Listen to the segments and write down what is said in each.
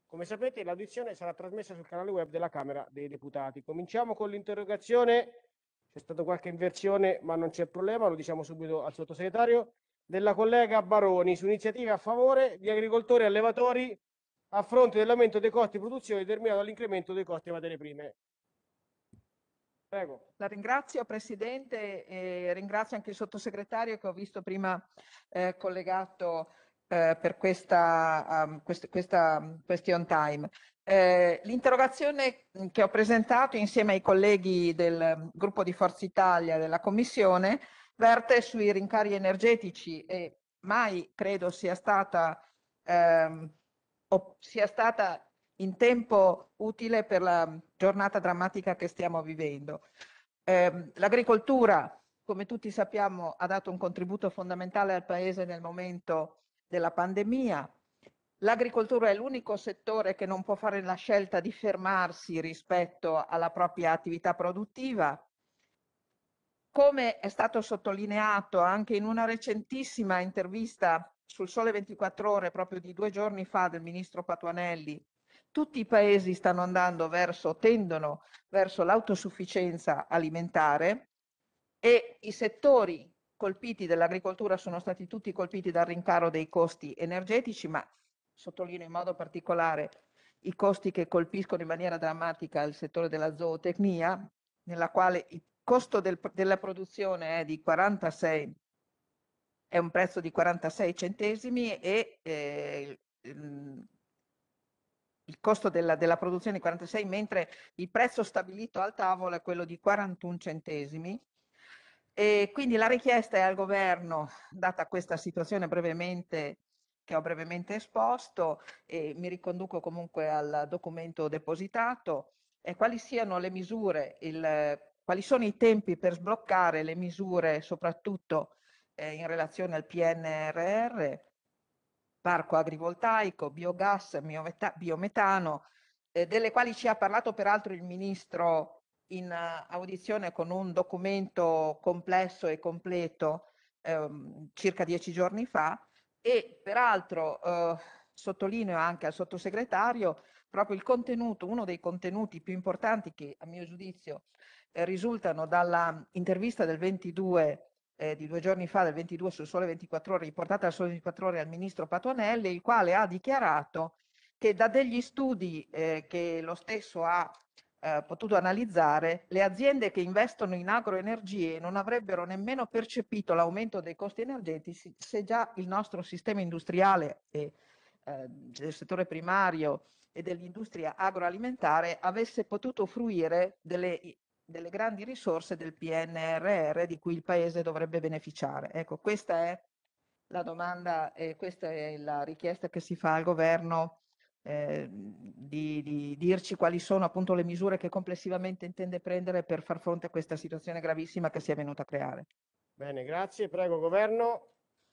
Come sapete, l'audizione sarà trasmessa sul canale web della Camera dei Deputati. Cominciamo con l'interrogazione. C'è stata qualche inversione, ma non c'è problema, lo diciamo subito al sottosegretario, della collega Baroni su iniziative a favore di agricoltori e allevatori a fronte dell'aumento dei costi di produzione determinato dall'incremento dei costi delle materie prime. Prego. La ringrazio Presidente e ringrazio anche il Sottosegretario che ho visto prima collegato per questa question time. L'interrogazione che ho presentato insieme ai colleghi del gruppo di Forza Italia della Commissione verte sui rincari energetici e mai credo sia stata in tempo utile per la giornata drammatica che stiamo vivendo. L'agricoltura, come tutti sappiamo, ha dato un contributo fondamentale al Paese nel momento della pandemia. L'agricoltura è l'unico settore che non può fare la scelta di fermarsi rispetto alla propria attività produttiva. Come è stato sottolineato anche in una recentissima intervista sul Sole 24 Ore, proprio di 2 giorni fa, del ministro Patuanelli, tutti i paesi tendono verso l'autosufficienza alimentare e i settori colpiti dall'agricoltura sono stati tutti colpiti dal rincaro dei costi energetici, ma sottolineo in modo particolare i costi che colpiscono in maniera drammatica il settore della zootecnia, nella quale il costo della produzione è un prezzo di 46 centesimi e il costo della produzione di 46, mentre il prezzo stabilito al tavolo è quello di 41 centesimi. E quindi la richiesta è al governo, data questa situazione che ho brevemente esposto, e mi riconduco comunque al documento depositato, quali siano le misure, quali sono i tempi per sbloccare le misure, soprattutto in relazione al PNRR, parco agrivoltaico, biogas, biometano, delle quali ci ha parlato peraltro il Ministro in audizione con un documento complesso e completo circa 10 giorni fa, e peraltro sottolineo anche al Sottosegretario proprio il contenuto, uno dei contenuti più importanti che a mio giudizio risultano dalla intervista del 22 di 2 giorni fa, del 22 sul Sole 24 Ore, riportata al Sole 24 Ore al Ministro Patuanelli, il quale ha dichiarato che da degli studi che lo stesso ha potuto analizzare, le aziende che investono in agroenergie non avrebbero nemmeno percepito l'aumento dei costi energetici se già il nostro sistema industriale e del settore primario e dell'industria agroalimentare avesse potuto fruire delle grandi risorse del PNRR di cui il Paese dovrebbe beneficiare. Ecco, questa è la domanda e questa è la richiesta che si fa al governo, di dirci quali sono appunto le misure che complessivamente intende prendere per far fronte a questa situazione gravissima che si è venuta a creare. Bene, grazie. Prego, governo.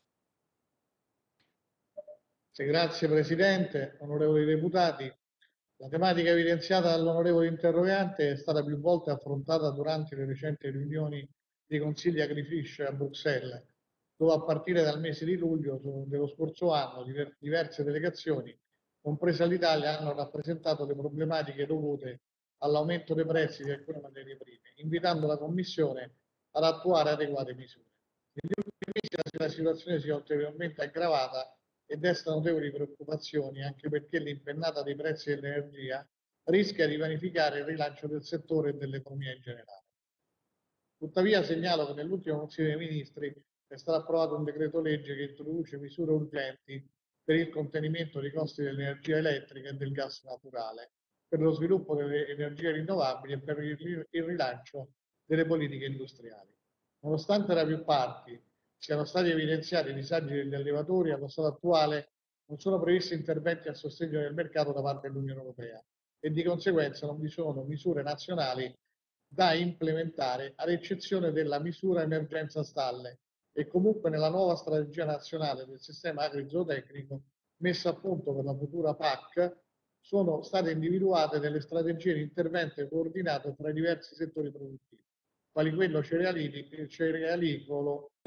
Grazie Presidente, onorevoli deputati. La tematica evidenziata dall'onorevole interrogante è stata più volte affrontata durante le recenti riunioni dei consigli Agrifish a Bruxelles, dove a partire dal mese di luglio dello scorso anno diverse delegazioni, compresa l'Italia, hanno rappresentato le problematiche dovute all'aumento dei prezzi di alcune materie prime, invitando la Commissione ad attuare adeguate misure. Negli ultimi mesi la situazione si è ulteriormente aggravata e desta notevoli preoccupazioni, anche perché l'impennata dei prezzi dell'energia rischia di vanificare il rilancio del settore e dell'economia in generale. Tuttavia segnalo che nell'ultimo Consiglio dei Ministri è stato approvato un decreto legge che introduce misure urgenti per il contenimento dei costi dell'energia elettrica e del gas naturale, per lo sviluppo delle energie rinnovabili e per il rilancio delle politiche industriali. Nonostante da più parti siano stati evidenziati i disagi degli allevatori, allo stato attuale non sono previsti interventi a sostegno del mercato da parte dell'Unione Europea e di conseguenza non vi sono misure nazionali da implementare, ad eccezione della misura emergenza stalle e comunque nella nuova strategia nazionale del sistema agri-zootecnico messa a punto per la futura PAC sono state individuate delle strategie di intervento coordinato tra i diversi settori produttivi. quali quello cerealicolo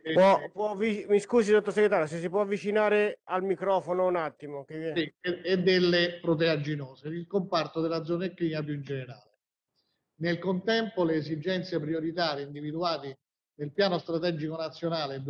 mi scusi, sottosegretario, se si può avvicinare al microfono un attimo. e delle proteaginose, il comparto della zoonecchia più in generale. Nel contempo, le esigenze prioritarie individuate nel Piano Strategico Nazionale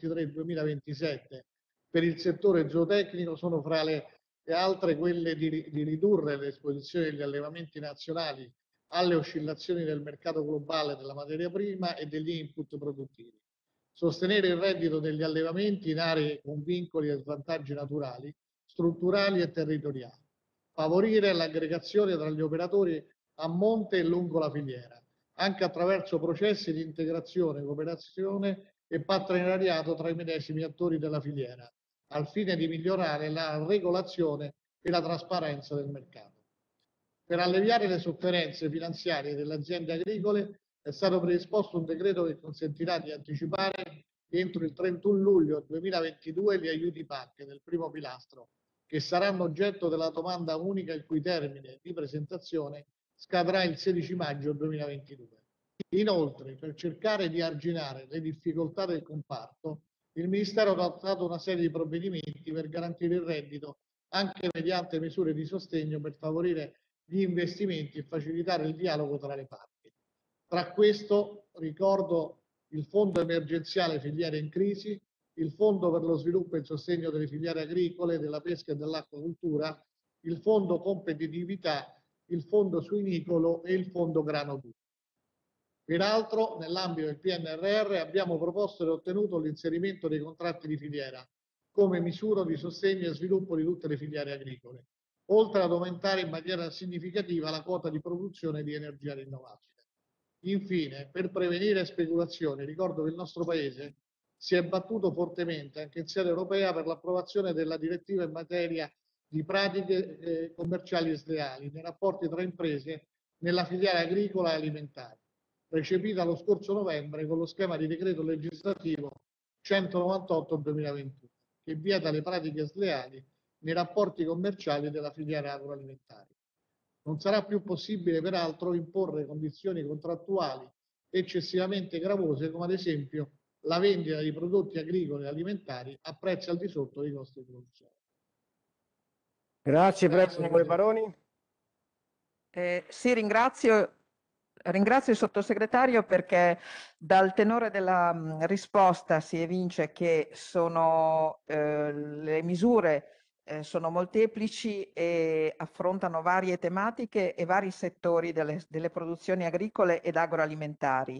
2023-2027 per il settore zootecnico sono fra le altre quelle di ridurre l'esposizione degli allevamenti nazionali alle oscillazioni del mercato globale della materia prima e degli input produttivi, sostenere il reddito degli allevamenti in aree con vincoli e svantaggi naturali, strutturali e territoriali, favorire l'aggregazione tra gli operatori a monte e lungo la filiera, anche attraverso processi di integrazione, cooperazione e partenariato tra i medesimi attori della filiera, al fine di migliorare la regolazione e la trasparenza del mercato. Per alleviare le sofferenze finanziarie delle aziende agricole è stato predisposto un decreto che consentirà di anticipare entro il 31 luglio 2022 gli aiuti PAC del primo pilastro, che saranno oggetto della domanda unica il cui termine di presentazione scadrà il 16 maggio 2022. Inoltre, per cercare di arginare le difficoltà del comparto, il Ministero ha adottato una serie di provvedimenti per garantire il reddito anche mediante misure di sostegno per favorire gli investimenti e facilitare il dialogo tra le parti. Tra questo ricordo il Fondo emergenziale filiere in crisi, il Fondo per lo sviluppo e il sostegno delle filiere agricole, della pesca e dell'acquacoltura, il Fondo competitività, il Fondo suinicolo e il Fondo grano duro. Peraltro, nell'ambito del PNRR abbiamo proposto e ottenuto l'inserimento dei contratti di filiera come misura di sostegno e sviluppo di tutte le filiere agricole, oltre ad aumentare in maniera significativa la quota di produzione di energia rinnovabile. Infine, per prevenire speculazioni, ricordo che il nostro Paese si è battuto fortemente anche in sede europea per l'approvazione della direttiva in materia di pratiche commerciali sleali nei rapporti tra imprese nella filiera agricola e alimentare, recepita lo scorso novembre con lo schema di decreto legislativo 198/2021, che vieta le pratiche sleali nei rapporti commerciali della filiera agroalimentare. Non sarà più possibile, peraltro, imporre condizioni contrattuali eccessivamente gravose, come ad esempio la vendita di prodotti agricoli e alimentari a prezzi al di sotto dei costi di produzione. Grazie, prego, onorevole Baroni. Sì, ringrazio il sottosegretario perché dal tenore della risposta si evince che le misure sono molteplici e affrontano varie tematiche e vari settori delle produzioni agricole ed agroalimentari.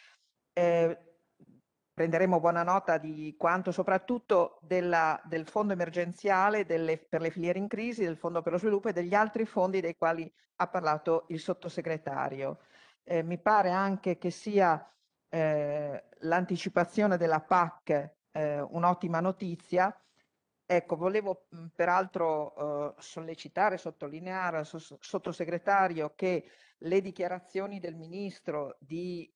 Prenderemo buona nota di quanto, soprattutto del fondo emergenziale per le filiere in crisi, del fondo per lo sviluppo e degli altri fondi dei quali ha parlato il sottosegretario. Mi pare anche che sia l'anticipazione della PAC un'ottima notizia. Ecco, volevo peraltro sollecitare, sottolineare al sottosegretario che le dichiarazioni del ministro di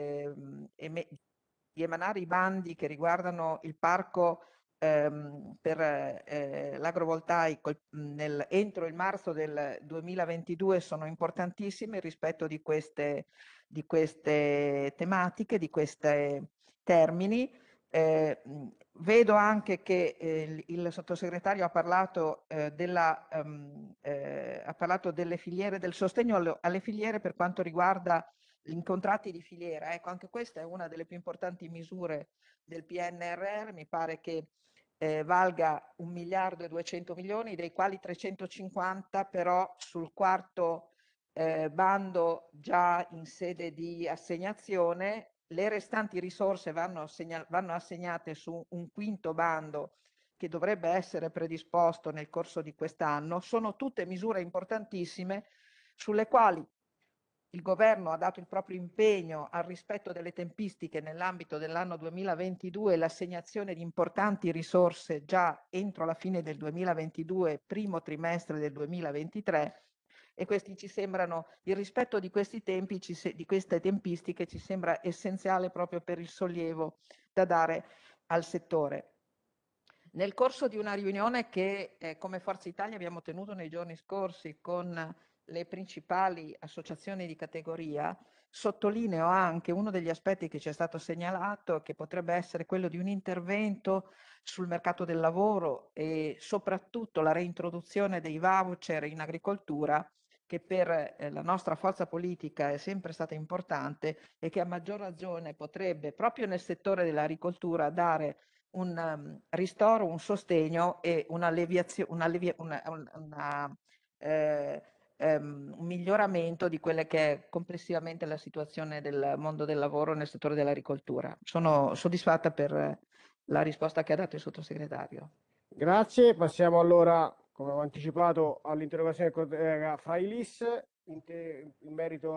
emanare i bandi che riguardano il parco per l'agrovoltaico entro il marzo del 2022 sono importantissime rispetto di queste tematiche, di questi termini. Vedo anche che il sottosegretario ha parlato delle filiere, del sostegno alle filiere per quanto riguarda i contratti di filiera. Ecco, anche questa è una delle più importanti misure del PNRR. Mi pare che valga 1.200.000.000, dei quali 350 però sul quarto bando già in sede di assegnazione. Le restanti risorse vanno assegnate su un quinto bando che dovrebbe essere predisposto nel corso di quest'anno. Sono tutte misure importantissime sulle quali il governo ha dato il proprio impegno al rispetto delle tempistiche nell'ambito dell'anno 2022 e l'assegnazione di importanti risorse già entro la fine del 2022, primo trimestre del 2023. E questi ci sembrano, il rispetto di questi tempi, di queste tempistiche ci sembra essenziale proprio per il sollievo da dare al settore. Nel corso di una riunione che come Forza Italia abbiamo tenuto nei giorni scorsi con le principali associazioni di categoria, Sottolineo anche uno degli aspetti che ci è stato segnalato, che potrebbe essere quello di un intervento sul mercato del lavoro e soprattutto la reintroduzione dei voucher in agricoltura, che per la nostra forza politica è sempre stata importante e che a maggior ragione potrebbe, proprio nel settore dell'agricoltura, dare un ristoro, un sostegno e un miglioramento di quelle che è complessivamente la situazione del mondo del lavoro nel settore dell'agricoltura. Sono soddisfatta per la risposta che ha dato il sottosegretario. Grazie, passiamo allora, come ho anticipato, all'interrogazione del collega Frailis in merito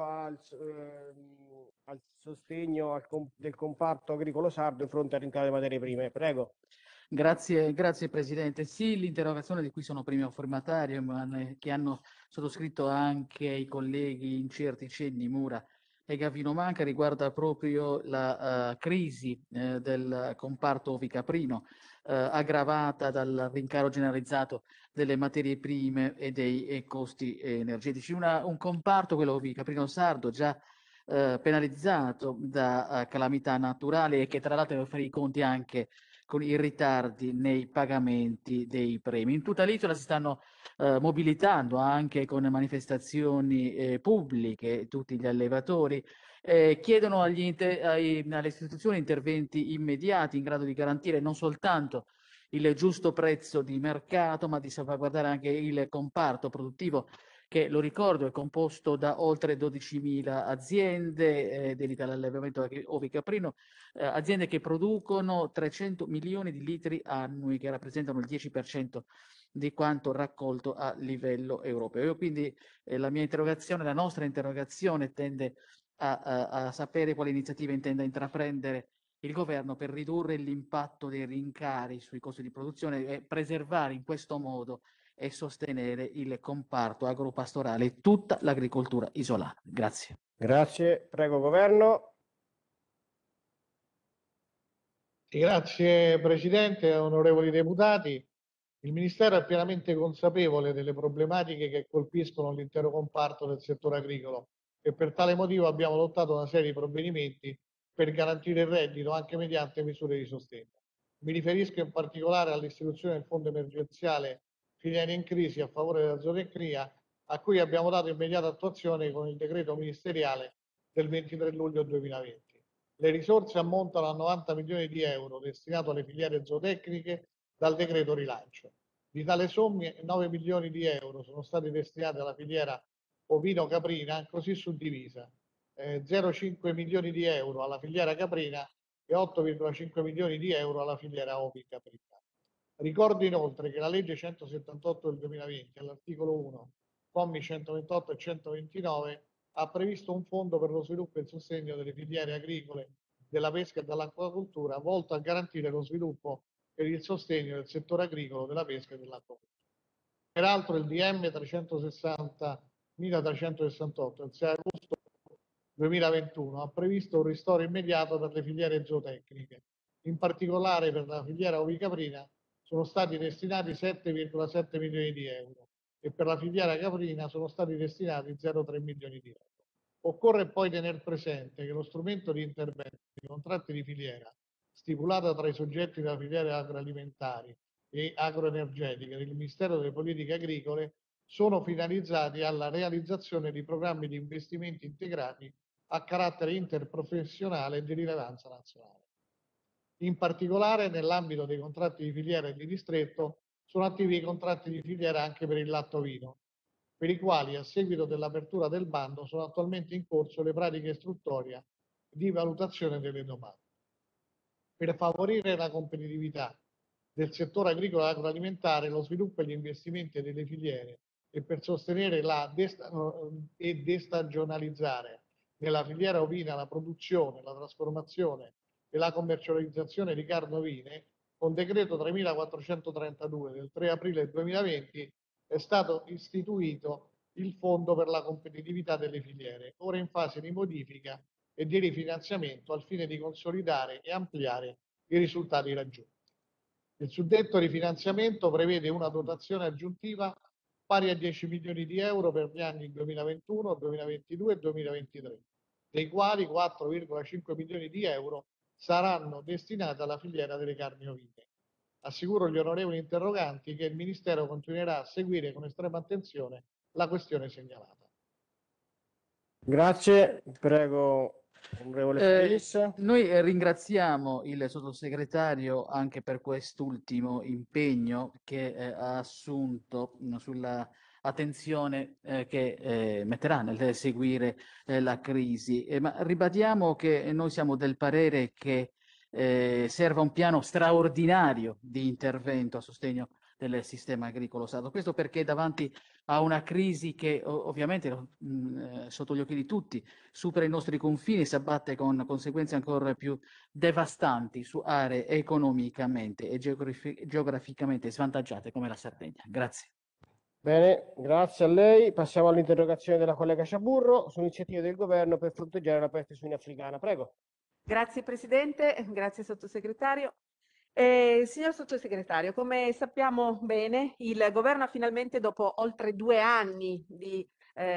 al sostegno del comparto agricolo sardo in fronte al rincaro delle materie prime. Prego. Grazie Presidente. Sì, l'interrogazione di cui sono primo firmatario, che hanno sottoscritto anche i colleghi Incerti, Cenni, Mura e Gavino Manca, riguarda proprio la crisi del comparto ovicaprino, aggravata dal rincaro generalizzato delle materie prime e dei costi energetici. Un comparto, quello ovicaprino sardo, già penalizzato da calamità naturali e che tra l'altro deve fare i conti anche con i ritardi nei pagamenti dei premi. In tutta l'isola si stanno mobilitando anche con manifestazioni pubbliche tutti gli allevatori, chiedono alle istituzioni interventi immediati in grado di garantire non soltanto il giusto prezzo di mercato, ma di salvaguardare anche il comparto produttivo che, lo ricordo, è composto da oltre 12.000 aziende dedicate all'allevamento ovicaprino, aziende che producono 300 milioni di litri annui, che rappresentano il 10% di quanto raccolto a livello europeo. Io quindi la nostra interrogazione tende a sapere quali iniziative intenda intraprendere il governo per ridurre l'impatto dei rincari sui costi di produzione e preservare in questo modo e sostenere il comparto agropastorale e tutta l'agricoltura isolana. Grazie. Grazie, prego Governo. Grazie Presidente, onorevoli deputati. Il Ministero è pienamente consapevole delle problematiche che colpiscono l'intero comparto del settore agricolo e per tale motivo abbiamo adottato una serie di provvedimenti per garantire il reddito anche mediante misure di sostegno. Mi riferisco in particolare all'istituzione del Fondo emergenziale filiere in crisi a favore della zootecnia, a cui abbiamo dato immediata attuazione con il decreto ministeriale del 23 luglio 2020. Le risorse ammontano a 90 milioni di euro destinato alle filiere zootecniche dal decreto rilancio. Di tale somme 9 milioni di euro sono stati destinati alla filiera ovino-caprina, così suddivisa. 0,5 milioni di euro alla filiera caprina e 8,5 milioni di euro alla filiera ovicaprina. Ricordo inoltre che la legge 178 del 2020, all'articolo 1, commi 128 e 129, ha previsto un fondo per lo sviluppo e il sostegno delle filiere agricole, della pesca e dell'acquacoltura, volto a garantire lo sviluppo e il sostegno del settore agricolo, della pesca e dell'acquacoltura. Peraltro il DM 360.368 del 6 agosto 2021 ha previsto un ristoro immediato per le filiere zootecniche. In particolare per la filiera ovicaprina sono stati destinati 7,7 milioni di euro e per la filiera caprina sono stati destinati 0,3 milioni di euro. Occorre poi tener presente che lo strumento di intervento dei contratti di filiera stipulato tra i soggetti della filiera agroalimentari e agroenergetiche del Ministero delle Politiche Agricole sono finalizzati alla realizzazione di programmi di investimenti integrati a carattere interprofessionale e di rilevanza nazionale. In particolare, nell'ambito dei contratti di filiera e di distretto, sono attivi i contratti di filiera anche per il latte ovino, per i quali, a seguito dell'apertura del bando, sono attualmente in corso le pratiche istruttorie di valutazione delle domande. Per favorire la competitività del settore agricolo e agroalimentare, lo sviluppo e gli investimenti delle filiere e per sostenere e destagionalizzare nella filiera ovina la produzione, la trasformazione e la commercializzazione di carni ovine, con decreto 3432 del 3 aprile 2020 è stato istituito il Fondo per la competitività delle filiere, ora in fase di modifica e di rifinanziamento al fine di consolidare e ampliare i risultati raggiunti. Il suddetto rifinanziamento prevede una dotazione aggiuntiva pari a 10 milioni di euro per gli anni 2021, 2022 e 2023 dei quali 4,5 milioni di euro saranno destinati alla filiera delle carni ovine. Assicuro gli onorevoli interroganti che il Ministero continuerà a seguire con estrema attenzione la questione segnalata. Grazie, prego, onorevole Felice. Noi ringraziamo il sottosegretario anche per quest'ultimo impegno che ha assunto sulla attenzione che metterà nel seguire la crisi. Ma ribadiamo che noi siamo del parere che serva un piano straordinario di intervento a sostegno del sistema agricolo sardo. Questo perché davanti a una crisi che ovviamente sotto gli occhi di tutti supera i nostri confini e si abbatte con conseguenze ancora più devastanti su aree economicamente e geograficamente svantaggiate come la Sardegna. Grazie. Bene, grazie a lei. Passiamo all'interrogazione della collega Sciaburro su iniziative del governo per fronteggiare la peste suina africana. Prego. Grazie Presidente, grazie Sottosegretario. Signor Sottosegretario, come sappiamo bene, il governo ha finalmente, dopo oltre 2 anni di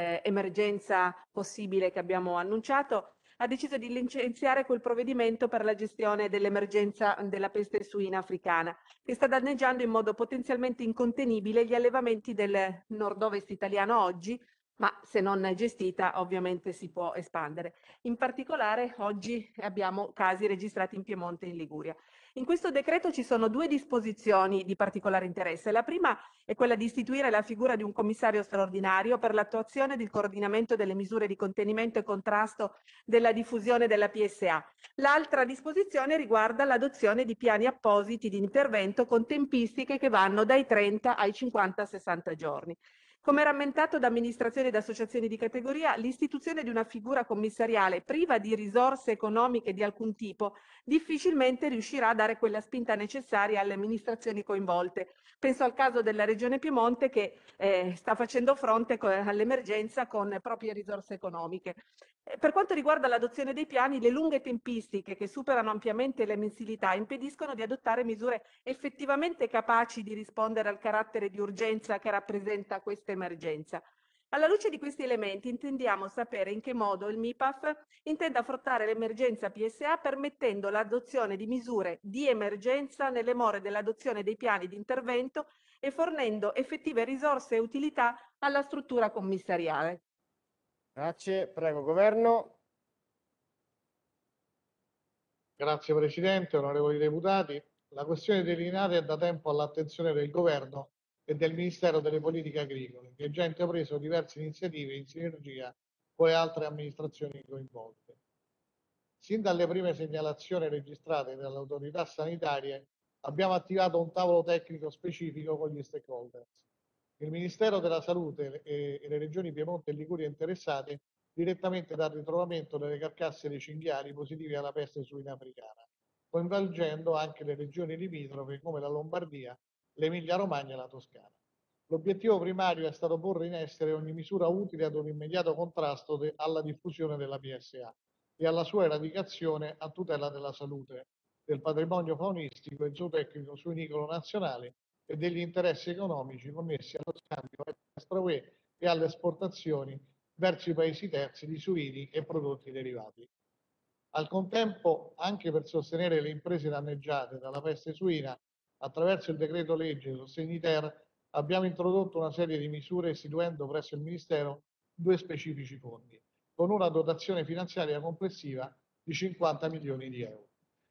emergenza possibile che abbiamo annunciato, ha deciso di licenziare quel provvedimento per la gestione dell'emergenza della peste suina africana, che sta danneggiando in modo potenzialmente incontenibile gli allevamenti del nord-ovest italiano oggi, ma se non gestita ovviamente si può espandere. In particolare oggi abbiamo casi registrati in Piemonte e in Liguria. In questo decreto ci sono 2 disposizioni di particolare interesse. La prima è quella di istituire la figura di un commissario straordinario per l'attuazione del coordinamento delle misure di contenimento e contrasto della diffusione della PSA. L'altra disposizione riguarda l'adozione di piani appositi di intervento con tempistiche che vanno dai 30 ai 50-60 giorni. Come rammentato da amministrazioni ed associazioni di categoria, l'istituzione di una figura commissariale priva di risorse economiche di alcun tipo difficilmente riuscirà a dare quella spinta necessaria alle amministrazioni coinvolte. Penso al caso della Regione Piemonte che sta facendo fronte all'emergenza con proprie risorse economiche. Per quanto riguarda l'adozione dei piani, le lunghe tempistiche che superano ampiamente le mensilità impediscono di adottare misure effettivamente capaci di rispondere al carattere di urgenza che rappresenta questa emergenza. Alla luce di questi elementi intendiamo sapere in che modo il MIPAF intende affrontare l'emergenza PSA permettendo l'adozione di misure di emergenza nelle more dell'adozione dei piani di intervento e fornendo effettive risorse e utilità alla struttura commissariale. Grazie, prego, governo. Grazie Presidente, onorevoli deputati. La questione delineata è da tempo all'attenzione del Governo e del Ministero delle Politiche Agricole, che ha già intrapreso diverse iniziative in sinergia con le altre amministrazioni coinvolte. Sin dalle prime segnalazioni registrate dalle autorità sanitarie, abbiamo attivato un tavolo tecnico specifico con gli stakeholders. Il Ministero della Salute e le regioni Piemonte e Liguria interessate direttamente dal ritrovamento delle carcasse dei cinghiali positivi alla peste suina africana, coinvolgendo anche le regioni limitrofe come la Lombardia, l'Emilia-Romagna e la Toscana. L'obiettivo primario è stato porre in essere ogni misura utile ad un immediato contrasto alla diffusione della PSA e alla sua eradicazione a tutela della salute, del patrimonio faunistico e zootecnico suinicolo nazionale e degli interessi economici connessi allo scambio extra-UE e alle esportazioni verso i paesi terzi di suini e prodotti derivati. Al contempo, anche per sostenere le imprese danneggiate dalla peste suina, attraverso il decreto legge Sostegni-ter, abbiamo introdotto una serie di misure istituendo presso il Ministero 2 specifici fondi, con una dotazione finanziaria complessiva di 50 milioni di euro.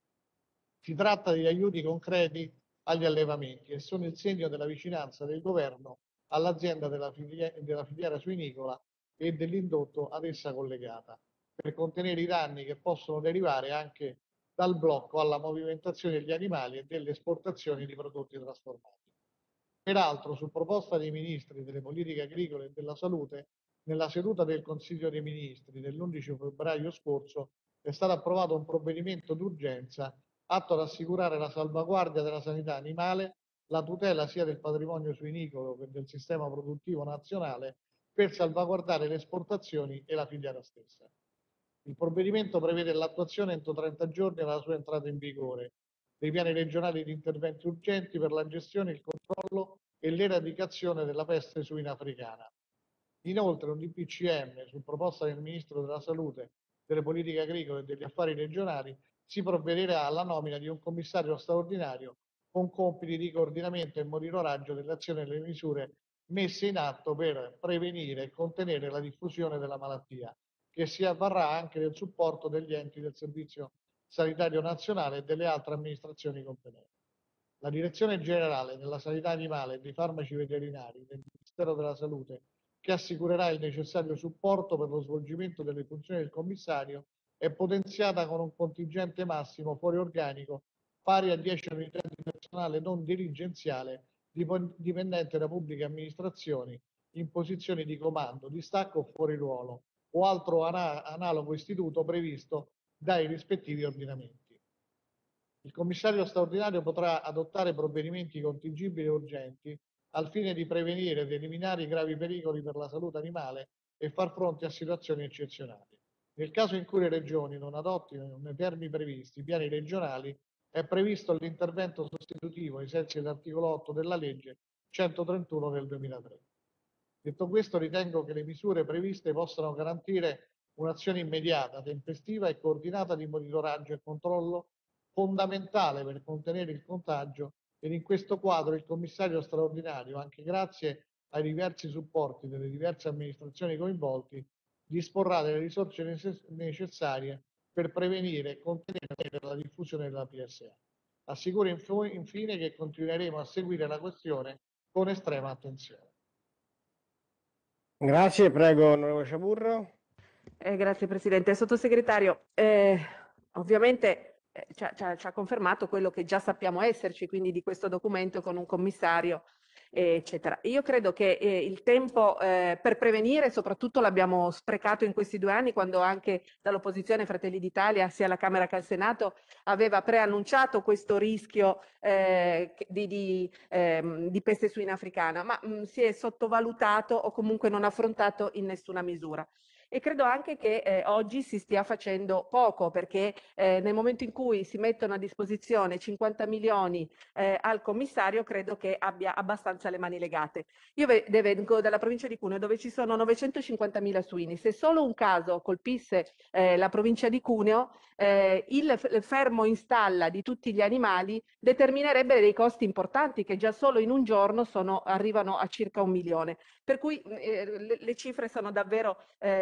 Si tratta di aiuti concreti agli allevamenti e sono il segno della vicinanza del governo all'azienda della filiera suinicola e dell'indotto ad essa collegata, per contenere i danni che possono derivare anche dal blocco alla movimentazione degli animali e delle esportazioni di prodotti trasformati. Peraltro, su proposta dei ministri delle politiche agricole e della salute, nella seduta del Consiglio dei Ministri dell'11 febbraio scorso è stato approvato un provvedimento d'urgenza atto ad assicurare la salvaguardia della sanità animale, la tutela sia del patrimonio suinicolo che del sistema produttivo nazionale per salvaguardare le esportazioni e la filiera stessa. Il provvedimento prevede l'attuazione entro 30 giorni dalla sua entrata in vigore dei piani regionali di interventi urgenti per la gestione, il controllo e l'eradicazione della peste suina africana. Inoltre un DPCM, su proposta del Ministro della Salute delle politiche agricole e degli affari regionali, si provvederà alla nomina di un commissario straordinario con compiti di coordinamento e monitoraggio delle azioni e delle misure messe in atto per prevenire e contenere la diffusione della malattia, che si avvarrà anche del supporto degli enti del Servizio Sanitario Nazionale e delle altre amministrazioni competenti. La Direzione Generale della Sanità Animale e dei Farmaci Veterinari del Ministero della Salute, che assicurerà il necessario supporto per lo svolgimento delle funzioni del commissario, è potenziata con un contingente massimo fuori organico pari a 10 unità di personale non dirigenziale dipendente da pubbliche amministrazioni in posizioni di comando, distacco o fuori ruolo o altro analogo istituto previsto dai rispettivi ordinamenti. Il commissario straordinario potrà adottare provvedimenti contingibili e urgenti al fine di prevenire ed eliminare i gravi pericoli per la salute animale e far fronte a situazioni eccezionali. Nel caso in cui le regioni non adottino nei termini previsti i piani regionali, è previsto l'intervento sostitutivo ai sensi dell'articolo 8 della legge 131 del 2003. Detto questo, ritengo che le misure previste possano garantire un'azione immediata, tempestiva e coordinata di monitoraggio e controllo fondamentale per contenere il contagio ed in questo quadro il commissario straordinario, anche grazie ai diversi supporti delle diverse amministrazioni coinvolti, disporrà delle risorse necessarie per prevenire e contenere la diffusione della PSA. Assicuro infine che continueremo a seguire la questione con estrema attenzione. Grazie, prego, onorevole Sciaburro. Grazie Presidente. Sottosegretario, ovviamente ci ha confermato quello che già sappiamo esserci, quindi di questo documento con un commissario, eccetera. Io credo che il tempo per prevenire soprattutto l'abbiamo sprecato in questi 2 anni, quando anche dall'opposizione Fratelli d'Italia, sia alla Camera che al Senato, aveva preannunciato questo rischio di peste suina africana, ma si è sottovalutato o comunque non affrontato in nessuna misura. E credo anche che oggi si stia facendo poco, perché nel momento in cui si mettono a disposizione 50 milioni al commissario, credo che abbia abbastanza le mani legate. Io vengo dalla provincia di Cuneo, dove ci sono 950.000 suini. Se solo un caso colpisse la provincia di Cuneo, il fermo in stalla di tutti gli animali determinerebbe dei costi importanti, che già solo in un giorno arrivano a circa 1 milione. Per cui le cifre sono davvero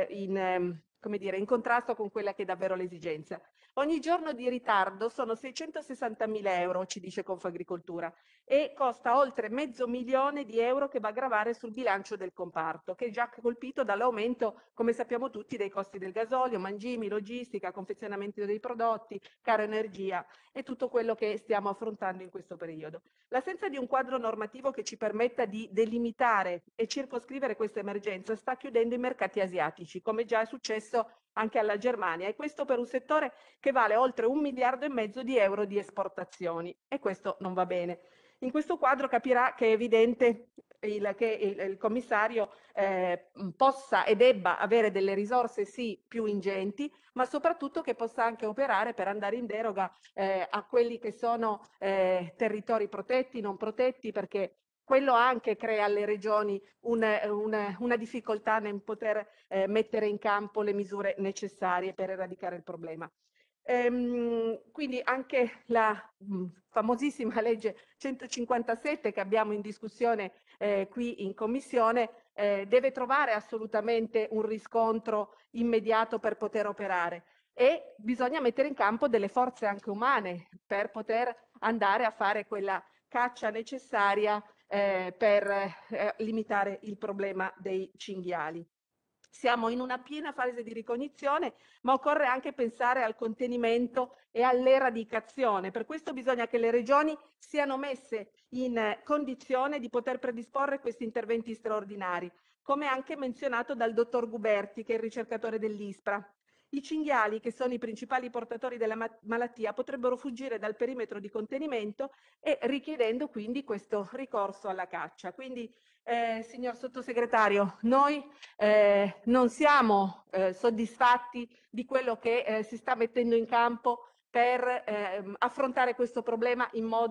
in contrasto con quella che è davvero l'esigenza. Ogni giorno di ritardo sono 660.000 euro, ci dice Confagricoltura, e costa oltre €500.000 che va a gravare sul bilancio del comparto, che è già colpito dall'aumento, come sappiamo tutti, dei costi del gasolio, mangimi, logistica, confezionamento dei prodotti, caro energia e tutto quello che stiamo affrontando in questo periodo. L'assenza di un quadro normativo che ci permetta di delimitare e circoscrivere questa emergenza sta chiudendo i mercati asiatici, come già è successo anche alla Germania, e questo per un settore che vale oltre 1,5 miliardi di euro di esportazioni, e questo non va bene. In questo quadro capirà che è evidente che il commissario possa e debba avere delle risorse sì più ingenti, ma soprattutto che possa anche operare per andare in deroga a quelli che sono territori protetti, non protetti, perché quello anche crea alle regioni una difficoltà nel poter mettere in campo le misure necessarie per eradicare il problema. Quindi anche la famosissima legge 157 che abbiamo in discussione qui in Commissione deve trovare assolutamente un riscontro immediato per poter operare, e bisogna mettere in campo delle forze anche umane per poter andare a fare quella caccia necessaria per limitare il problema dei cinghiali. Siamo in una piena fase di ricognizione, ma occorre anche pensare al contenimento e all'eradicazione. Per questo bisogna che le regioni siano messe in condizione di poter predisporre questi interventi straordinari, come anche menzionato dal dottor Guberti, che è il ricercatore dell'ISPRA. I cinghiali, che sono i principali portatori della malattia, potrebbero fuggire dal perimetro di contenimento e richiedendo quindi questo ricorso alla caccia. Quindi, signor Sottosegretario, noi non siamo soddisfatti di quello che si sta mettendo in campo per affrontare questo problema in modo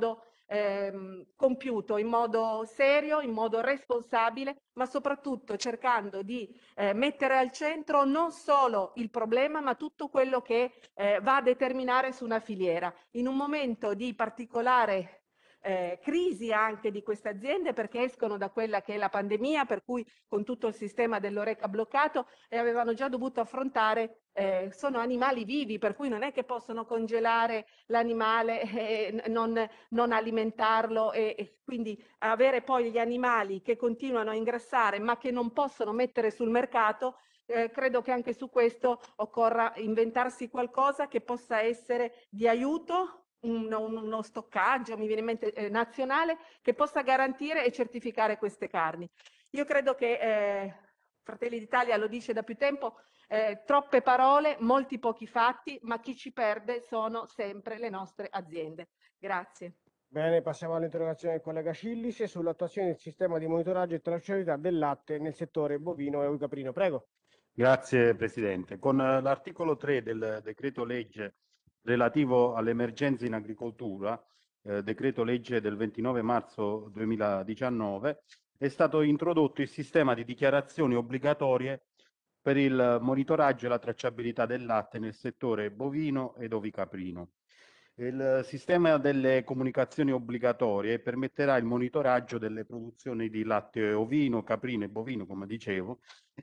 compiuto in modo serio, in modo responsabile, ma soprattutto cercando di mettere al centro non solo il problema, ma tutto quello che va a determinare su una filiera. In un momento di particolare crisi anche di queste aziende, perché escono da quella che è la pandemia, per cui con tutto il sistema dell'Horeca bloccato, e avevano già dovuto affrontare, sono animali vivi, per cui non è che possono congelare l'animale e non alimentarlo, e quindi avere poi gli animali che continuano a ingrassare ma che non possono mettere sul mercato. Credo che anche su questo occorra inventarsi qualcosa che possa essere di aiuto, uno stoccaggio, mi viene in mente, nazionale, che possa garantire e certificare queste carni. Io credo che Fratelli d'Italia lo dice da più tempo, troppe parole, molti pochi fatti, ma chi ci perde sono sempre le nostre aziende. Grazie. Bene, passiamo all'interrogazione del collega Cillis sull'attuazione del sistema di monitoraggio e tracciabilità del latte nel settore bovino e ovicaprino. Prego. Grazie Presidente. Con l'articolo 3 del decreto legge relativo all'emergenza in agricoltura, decreto legge del 29 marzo 2019, è stato introdotto il sistema di dichiarazioni obbligatorie per il monitoraggio e la tracciabilità del latte nel settore bovino ed ovicaprino. Il sistema delle comunicazioni obbligatorie permetterà il monitoraggio delle produzioni di latte ovino, caprino e bovino, come dicevo,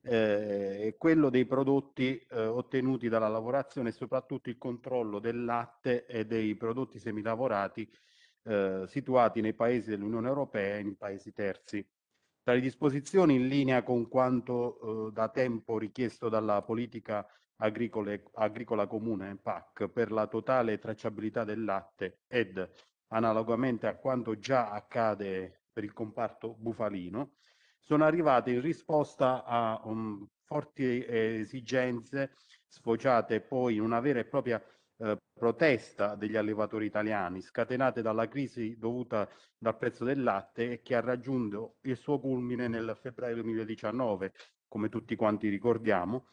e quello dei prodotti ottenuti dalla lavorazione e soprattutto il controllo del latte e dei prodotti semilavorati situati nei paesi dell'Unione Europea e in paesi terzi. Tali disposizioni, in linea con quanto da tempo richiesto dalla politica agricola comune PAC per la totale tracciabilità del latte ed analogamente a quanto già accade per il comparto bufalino, sono arrivate in risposta a forti esigenze sfociate poi in una vera e propria protesta degli allevatori italiani, scatenate dalla crisi dovuta dal prezzo del latte e che ha raggiunto il suo culmine nel febbraio 2019, come tutti quanti ricordiamo,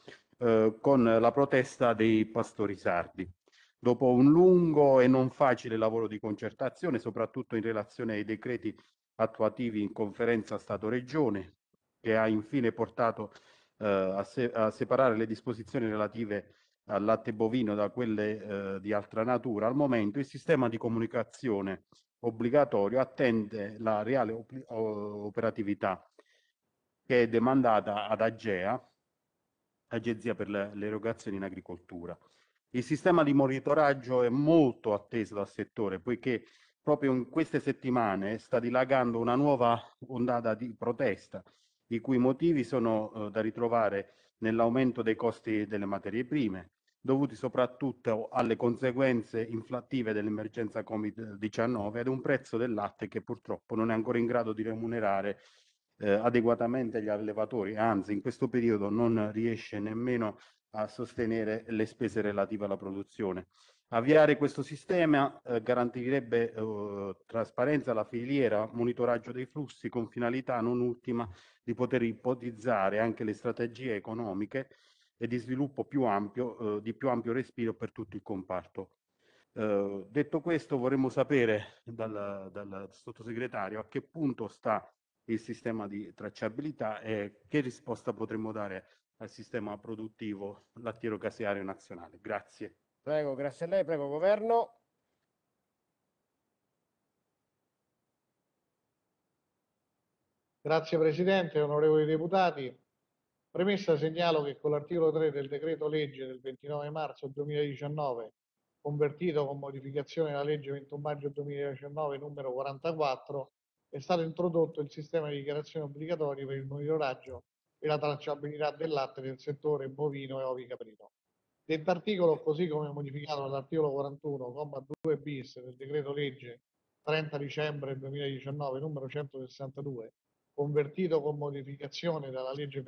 con la protesta dei pastori sardi. Dopo un lungo e non facile lavoro di concertazione, soprattutto in relazione ai decreti attuativi in conferenza Stato-Regione, che ha infine portato a separare le disposizioni relative al latte bovino da quelle di altra natura, al momento il sistema di comunicazione obbligatorio attende la reale operatività che è demandata ad AGEA, Agenzia per le erogazioni in agricoltura. Il sistema di monitoraggio è molto atteso dal settore, poiché proprio in queste settimane sta dilagando una nuova ondata di protesta, i cui motivi sono da ritrovare nell'aumento dei costi delle materie prime, dovuti soprattutto alle conseguenze inflattive dell'emergenza Covid-19 ed un prezzo del latte che purtroppo non è ancora in grado di remunerare adeguatamente gli allevatori, anzi in questo periodo non riesce nemmeno a sostenere le spese relative alla produzione. Avviare questo sistema garantirebbe trasparenza alla filiera, monitoraggio dei flussi con finalità non ultima di poter ipotizzare anche le strategie economiche e di sviluppo più ampio, di più ampio respiro per tutto il comparto. Detto questo, vorremmo sapere dal sottosegretario a che punto sta il sistema di tracciabilità e che risposta potremmo dare al sistema produttivo lattiero-caseario nazionale. Grazie. Prego, grazie a lei. Prego, Governo. Grazie Presidente, onorevoli deputati. Premessa, segnalo che con l'articolo 3 del decreto legge del 29 marzo 2019, convertito con modificazione della legge 21 maggio 2019 numero 44, è stato introdotto il sistema di dichiarazioni obbligatorie per il monitoraggio e la tracciabilità del latte nel settore bovino e ovicaprino. Detto articolo, così come modificato dall'articolo 41, comma 2 bis del decreto legge 30 dicembre 2019 numero 162, convertito con modificazione dalla legge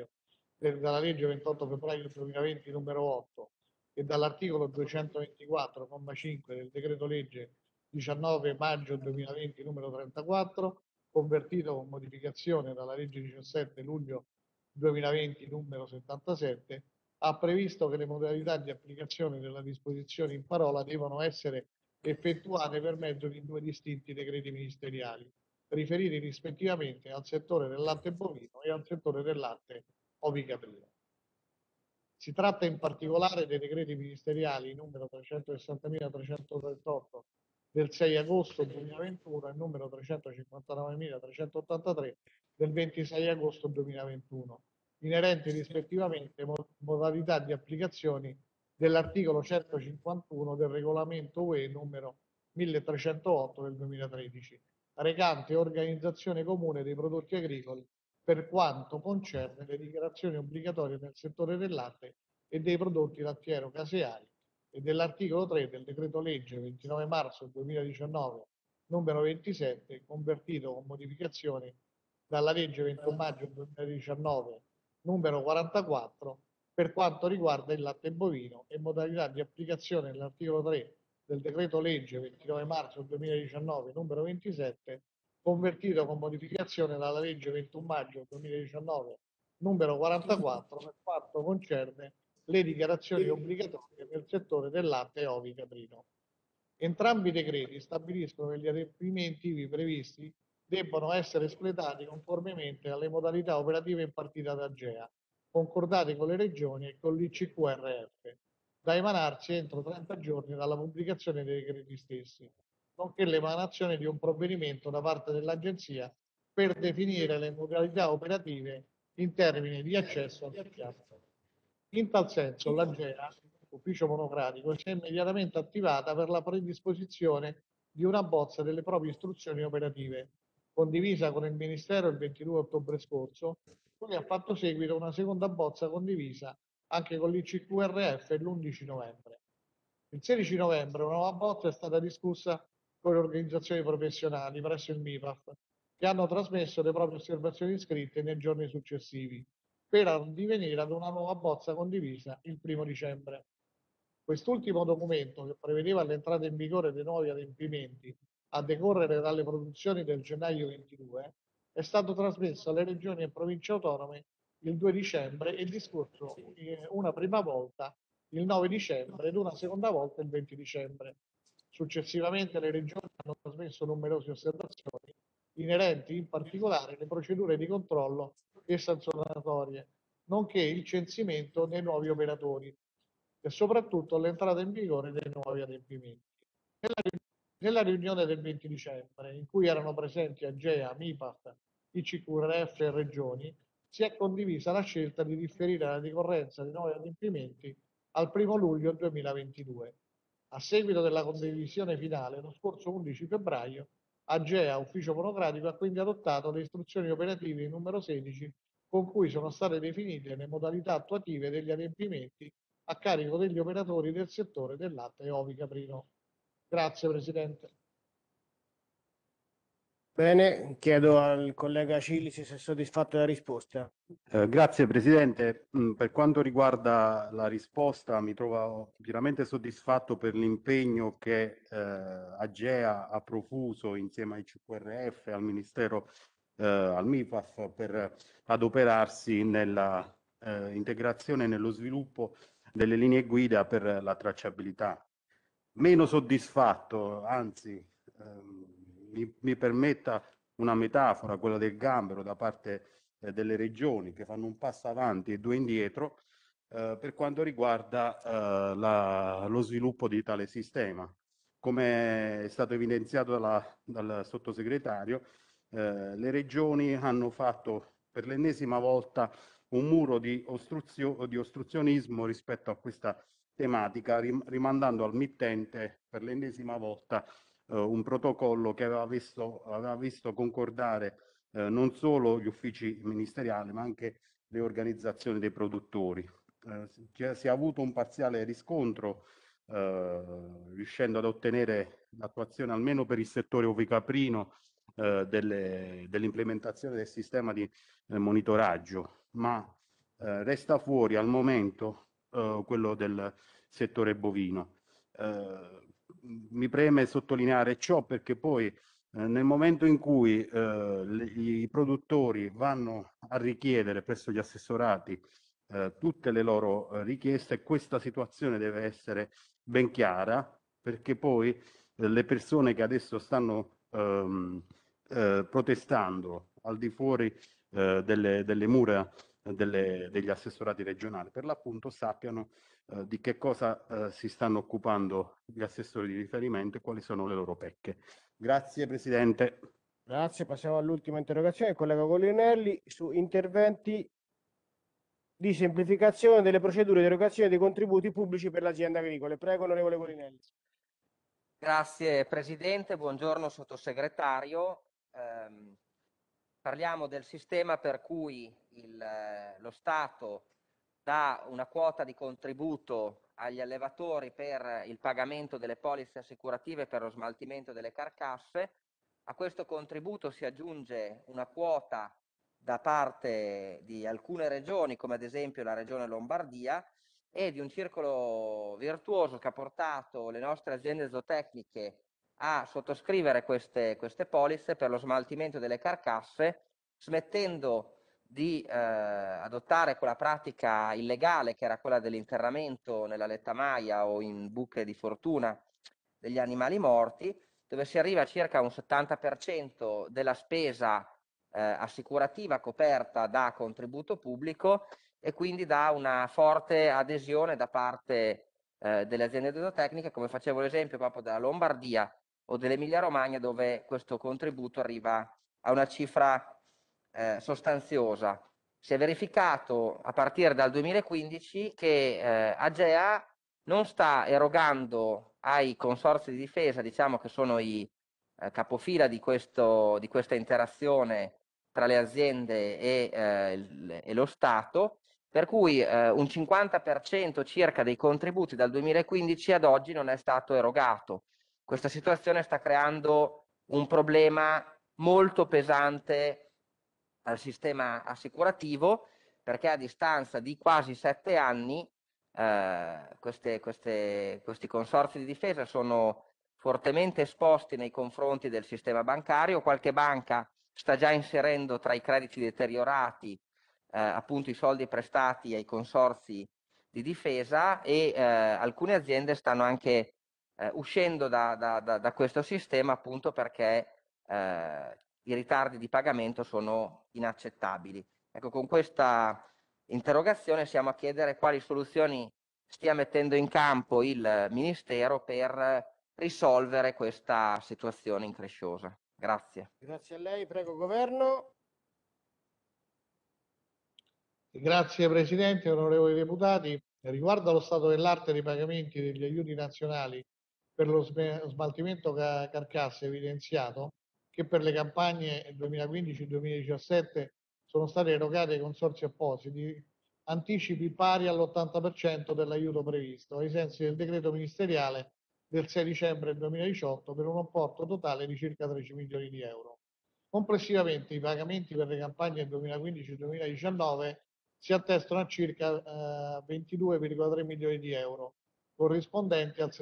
28 febbraio 2020 numero 8 e dall'articolo 224,5 del decreto legge 19 maggio 2020 numero 34, convertito con modificazione dalla legge 17 luglio 2020 numero 77, ha previsto che le modalità di applicazione della disposizione in parola devono essere effettuate per mezzo di 2 distinti decreti ministeriali, riferiti rispettivamente al settore del latte bovino e al settore del latte ovicaprino. Si tratta in particolare dei decreti ministeriali numero 360.338 del 6 agosto 2021 e numero 359.383 del 26 agosto 2021, inerenti rispettivamente modalità di applicazione dell'articolo 151 del regolamento UE numero 1308 del 2013, recante organizzazione comune dei prodotti agricoli per quanto concerne le dichiarazioni obbligatorie nel settore del latte e dei prodotti lattiero-caseari e dell'articolo 3 del decreto legge 29 marzo 2019 numero 27, convertito con modificazioni dalla legge 21 maggio 2019 numero 44, per quanto riguarda il latte bovino e modalità di applicazione dell'articolo 3 del decreto legge 29 marzo 2019 numero 27, convertito con modificazione dalla legge 21 maggio 2019 numero 44, per quanto concerne le dichiarazioni obbligatorie nel settore del latte ovicaprino. Entrambi i decreti stabiliscono che gli adempimenti ivi previsti debbono essere espletati conformemente alle modalità operative impartite da AGEA, concordate con le regioni e con l'ICQRF, da emanarsi entro 30 giorni dalla pubblicazione dei decreti stessi, nonché l'emanazione di un provvedimento da parte dell'Agenzia per definire le modalità operative in termini di accesso al sistema. In tal senso l'AGEA, ufficio monocratico, si è immediatamente attivata per la predisposizione di una bozza delle proprie istruzioni operative, condivisa con il Ministero il 22 ottobre scorso, cui ha fatto seguito una seconda bozza condivisa anche con l'ICQRF l'11 novembre. Il 16 novembre una nuova bozza è stata discussa con le organizzazioni professionali presso il MIPAF, che hanno trasmesso le proprie osservazioni scritte nei giorni successivi, per addivenire ad una nuova bozza condivisa il 1 dicembre. Quest'ultimo documento, che prevedeva l'entrata in vigore dei nuovi adempimenti a decorrere dalle produzioni del gennaio 22, è stato trasmesso alle regioni e province autonome il 2 dicembre e discusso una prima volta il 9 dicembre ed una seconda volta il 20 dicembre. Successivamente le regioni hanno trasmesso numerose osservazioni inerenti in particolare alle procedure di controllo e sanzionatorie, nonché il censimento dei nuovi operatori e soprattutto l'entrata in vigore dei nuovi adempimenti. Nella riunione del 20 dicembre, in cui erano presenti AGEA, MIPAF, ICQRF e Regioni, si è condivisa la scelta di differire la decorrenza dei nuovi adempimenti al 1 luglio 2022. A seguito della condivisione finale, lo scorso 11 febbraio, AGEA, ufficio monocratico, ha quindi adottato le istruzioni operative numero 16 con cui sono state definite le modalità attuative degli adempimenti a carico degli operatori del settore del latte ovicaprino. Grazie Presidente. Bene, chiedo al collega Cilisi se è soddisfatto della risposta. Grazie Presidente. Per quanto riguarda la risposta, mi trovo pienamente soddisfatto per l'impegno che AGEA ha profuso insieme ai CQRF, al Ministero, al MIPAF, per adoperarsi nella integrazione e nello sviluppo delle linee guida per la tracciabilità. Meno soddisfatto, anzi, mi permetta una metafora, quella del gambero da parte delle regioni che fanno un passo avanti e due indietro per quanto riguarda lo sviluppo di tale sistema. Come è stato evidenziato dal sottosegretario, le regioni hanno fatto per l'ennesima volta un muro di ostruzionismo rispetto a questa tematica, rimandando al mittente per l'ennesima volta un protocollo che aveva visto concordare non solo gli uffici ministeriali, ma anche le organizzazioni dei produttori. Si è avuto un parziale riscontro, riuscendo ad ottenere l'attuazione almeno per il settore ovicaprino dell'implementazione del sistema di monitoraggio, ma resta fuori al momento quello del settore bovino. Mi preme sottolineare ciò perché poi nel momento in cui i produttori vanno a richiedere presso gli assessorati tutte le loro richieste, questa situazione deve essere ben chiara, perché poi le persone che adesso stanno protestando al di fuori delle mura degli assessorati regionali, per l'appunto sappiano di che cosa si stanno occupando gli assessori di riferimento e quali sono le loro pecche. Grazie Presidente. Grazie, passiamo all'ultima interrogazione, il collega Colinelli, su interventi di semplificazione delle procedure di erogazione dei contributi pubblici per le aziende agricole. Prego, onorevole Colinelli. Grazie Presidente, buongiorno Sottosegretario. Parliamo del sistema per cui lo Stato dà una quota di contributo agli allevatori per il pagamento delle polizze assicurative per lo smaltimento delle carcasse. A questo contributo si aggiunge una quota da parte di alcune regioni, come ad esempio la Regione Lombardia, e di un circolo virtuoso che ha portato le nostre aziende zootecniche a sottoscrivere queste polizze per lo smaltimento delle carcasse, smettendo di adottare quella pratica illegale che era quella dell'interramento nella lettamaia o in buche di fortuna degli animali morti, dove si arriva a circa un 70% della spesa assicurativa coperta da contributo pubblico e quindi da una forte adesione da parte delle aziende zootecniche, come facevo l'esempio proprio della Lombardia o dell'Emilia Romagna, dove questo contributo arriva a una cifra sostanziosa. Si è verificato a partire dal 2015 che AGEA non sta erogando ai consorzi di difesa, diciamo che sono i capofila di questa interazione tra le aziende e lo Stato, per cui un 50% circa dei contributi dal 2015 ad oggi non è stato erogato. Questa situazione sta creando un problema molto pesante al sistema assicurativo, perché a distanza di quasi 7 anni questi consorzi di difesa sono fortemente esposti nei confronti del sistema bancario. Qualche banca sta già inserendo tra i crediti deteriorati appunto i soldi prestati ai consorzi di difesa e alcune aziende stanno anche uscendo da questo sistema, appunto perché i ritardi di pagamento sono inaccettabili. Ecco, con questa interrogazione siamo a chiedere quali soluzioni stia mettendo in campo il Ministero per risolvere questa situazione incresciosa. Grazie. Grazie a lei, prego Governo. Grazie Presidente, onorevoli deputati. Riguardo allo stato dell'arte dei pagamenti degli aiuti nazionali per lo smaltimento carcasse, evidenziato che per le campagne 2015-2017 sono stati erogati ai consorzi appositi anticipi pari all'80% dell'aiuto previsto, ai sensi del decreto ministeriale del 6 dicembre 2018 per un importo totale di circa 13 milioni di euro. Complessivamente i pagamenti per le campagne 2015-2019 si attestano a circa 22,3 milioni di euro, corrispondenti al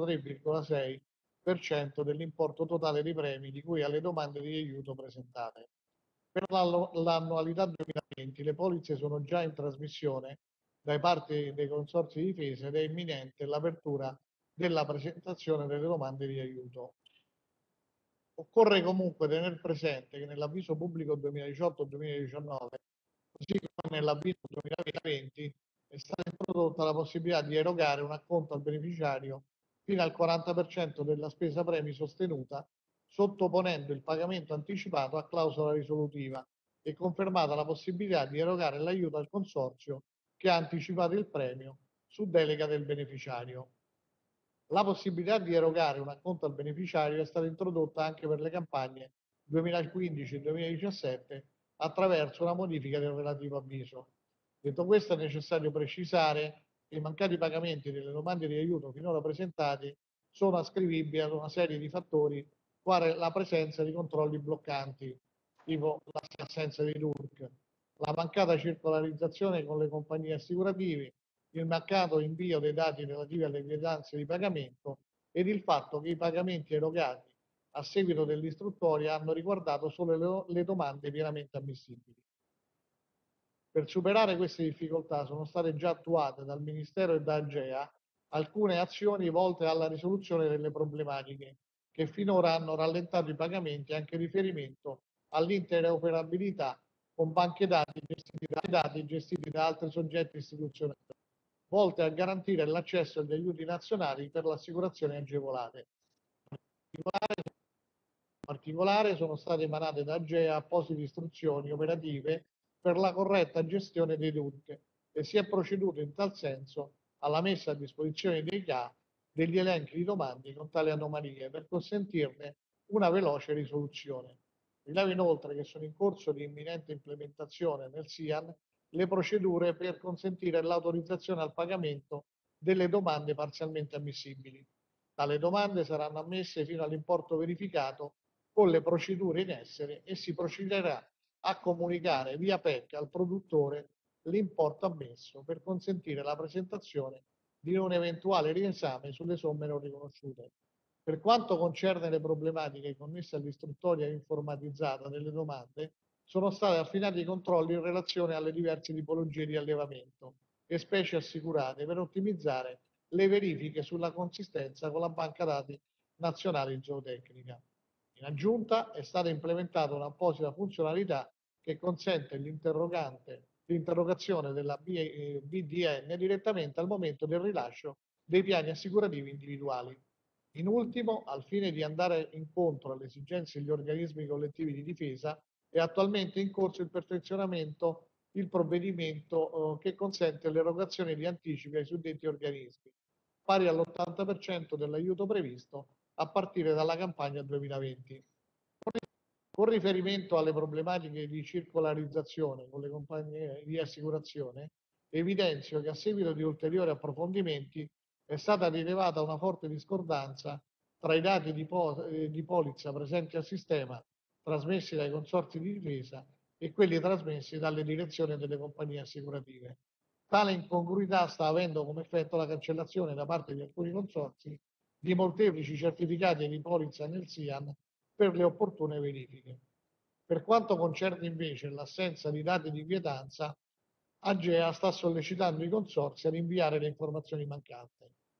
63,6% dell'importo totale dei premi di cui alle domande di aiuto presentate. Per l'annualità 2020 le polizze sono già in trasmissione dai parti dei consorzi di difesa ed è imminente l'apertura della presentazione delle domande di aiuto. Occorre comunque tenere presente che nell'avviso pubblico 2018-2019, così come nell'avviso 2020, è stata introdotta la possibilità di erogare un acconto al beneficiario fino al 40% della spesa premi sostenuta, sottoponendo il pagamento anticipato a clausola risolutiva e confermata la possibilità di erogare l'aiuto al consorzio che ha anticipato il premio su delega del beneficiario. La possibilità di erogare un acconto al beneficiario è stata introdotta anche per le campagne 2015-2017 attraverso una modifica del relativo avviso. Detto questo, è necessario precisare che i mancati pagamenti delle domande di aiuto finora presentati sono ascrivibili ad una serie di fattori, quale la presenza di controlli bloccanti, tipo l'assenza di DURC, la mancata circolarizzazione con le compagnie assicurative, il mancato invio dei dati relativi alle quietanze di pagamento ed il fatto che i pagamenti erogati a seguito dell'istruttoria hanno riguardato solo le domande pienamente ammissibili. Per superare queste difficoltà sono state già attuate dal Ministero e da AGEA alcune azioni volte alla risoluzione delle problematiche che finora hanno rallentato i pagamenti anche in riferimento all'interoperabilità con banche dati gestiti da altri soggetti istituzionali, volte a garantire l'accesso agli aiuti nazionali per l'assicurazione agevolate. In particolare sono state emanate da AGEA apposite istruzioni operative per la corretta gestione dei DURC e si è proceduto in tal senso alla messa a disposizione dei CA degli elenchi di domande con tali anomalie per consentirne una veloce risoluzione. Rilevo inoltre che sono in corso di imminente implementazione nel SIAN le procedure per consentire l'autorizzazione al pagamento delle domande parzialmente ammissibili. Tali domande saranno ammesse fino all'importo verificato con le procedure in essere e si procederà a comunicare via PEC al produttore l'importo ammesso per consentire la presentazione di un eventuale riesame sulle somme non riconosciute. Per quanto concerne le problematiche connesse all'istruttoria informatizzata delle domande, sono stati affinati i controlli in relazione alle diverse tipologie di allevamento e specie assicurate per ottimizzare le verifiche sulla consistenza con la banca dati nazionale zootecnica. In aggiunta è stata implementata un'apposita funzionalità che consente l'interrogazione della BDN direttamente al momento del rilascio dei piani assicurativi individuali. In ultimo, al fine di andare incontro alle esigenze degli organismi collettivi di difesa, è attualmente in corso il perfezionamento il provvedimento che consente l'erogazione di anticipi ai suddetti organismi, pari all'80% dell'aiuto previsto a partire dalla campagna 2020. Con riferimento alle problematiche di circolarizzazione con le compagnie di assicurazione, evidenzio che a seguito di ulteriori approfondimenti è stata rilevata una forte discordanza tra i dati di polizza presenti al sistema trasmessi dai consorzi di difesa e quelli trasmessi dalle direzioni delle compagnie assicurative. Tale incongruità sta avendo come effetto la cancellazione da parte di alcuni consorzi di molteplici certificati di polizza nel SIAN per le opportune verifiche. Per quanto concerne invece l'assenza di dati di quietanza, AGEA sta sollecitando i consorzi ad inviare le informazioni mancanti.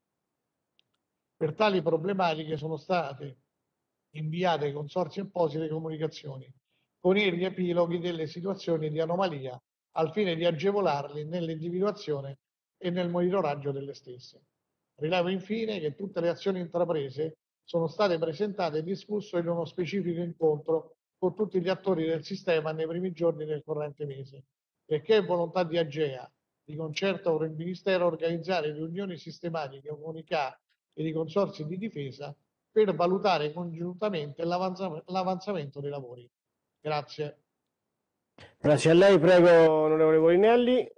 Per tali problematiche sono state inviate ai consorzi apposite comunicazioni con i riepiloghi delle situazioni di anomalia al fine di agevolarli nell'individuazione e nel monitoraggio delle stesse. Rilevo infine che tutte le azioni intraprese sono state presentate e discusse in uno specifico incontro con tutti gli attori del sistema nei primi giorni del corrente mese e che è volontà di AGEA, di concerto con il Ministero, organizzare riunioni sistematiche con i CA e i consorzi di difesa per valutare congiuntamente l'avanzamento dei lavori. Grazie. Grazie a lei, prego onorevole Volinelli.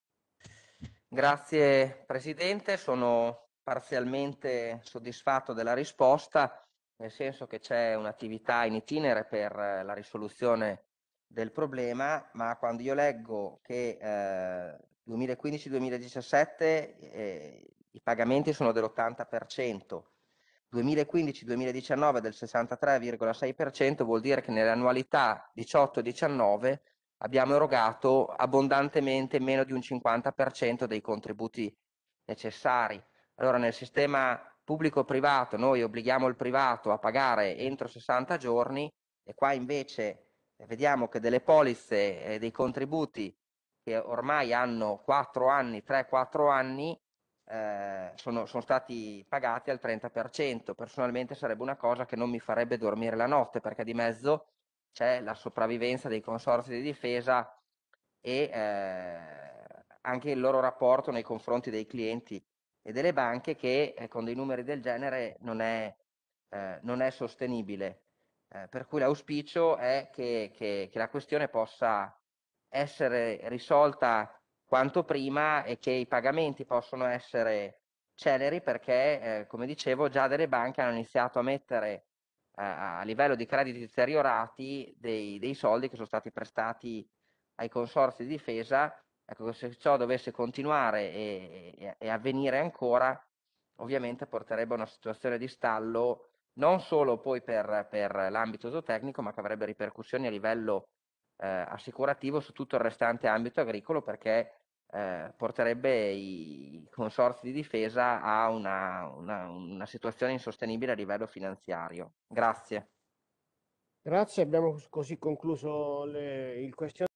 Grazie Presidente, sono parzialmente soddisfatto della risposta, nel senso che c'è un'attività in itinere per la risoluzione del problema, ma quando io leggo che 2015-2017 i pagamenti sono dell'80%, 2015-2019 del 63,6%, vuol dire che nelle annualità 18-19 abbiamo erogato abbondantemente meno di un 50% dei contributi necessari. Allora nel sistema pubblico-privato noi obblighiamo il privato a pagare entro 60 giorni e qua invece vediamo che delle polizze e dei contributi che ormai hanno 4 anni, 3-4 anni, sono stati pagati al 30%. Personalmente sarebbe una cosa che non mi farebbe dormire la notte, perché di mezzo c'è la sopravvivenza dei consorzi di difesa e anche il loro rapporto nei confronti dei clienti e delle banche che con dei numeri del genere non è sostenibile. Per cui l'auspicio è che la questione possa essere risolta quanto prima e che i pagamenti possono essere celeri perché, come dicevo, già delle banche hanno iniziato a mettere a livello di crediti deteriorati dei soldi che sono stati prestati ai consorzi di difesa. Ecco, se ciò dovesse continuare e avvenire ancora, ovviamente porterebbe a una situazione di stallo non solo poi per l'ambito zootecnico, ma che avrebbe ripercussioni a livello assicurativo su tutto il restante ambito agricolo, perché porterebbe i consorzi di difesa a una situazione insostenibile a livello finanziario. Grazie. Grazie, abbiamo così concluso il questionario.